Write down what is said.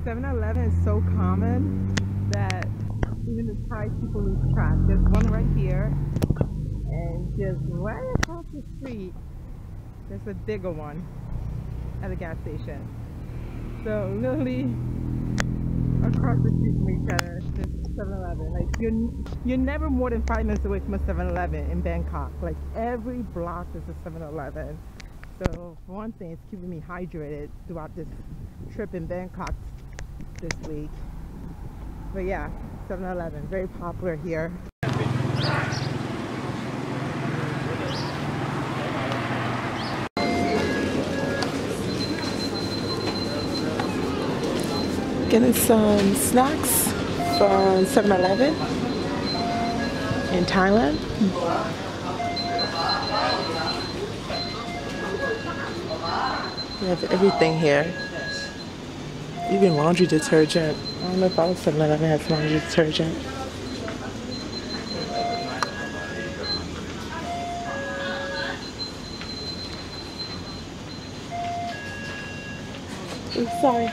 7-Eleven is so common that even the Thai people lose track. There's one right here, and just right across the street, there's a bigger one at a gas station. So literally across the street from each other, there's 7-Eleven. Like you're never more than 5 minutes away from a 7-Eleven in Bangkok. Like every block is a 7-Eleven. So for one thing, it's keeping me hydrated throughout this trip in Bangkok this week. But yeah, 7-Eleven, very popular here. Getting some snacks from 7-Eleven in Thailand. We have everything here. Even laundry detergent. I don't know if all 7-Eleven has laundry detergent. Oops, sorry.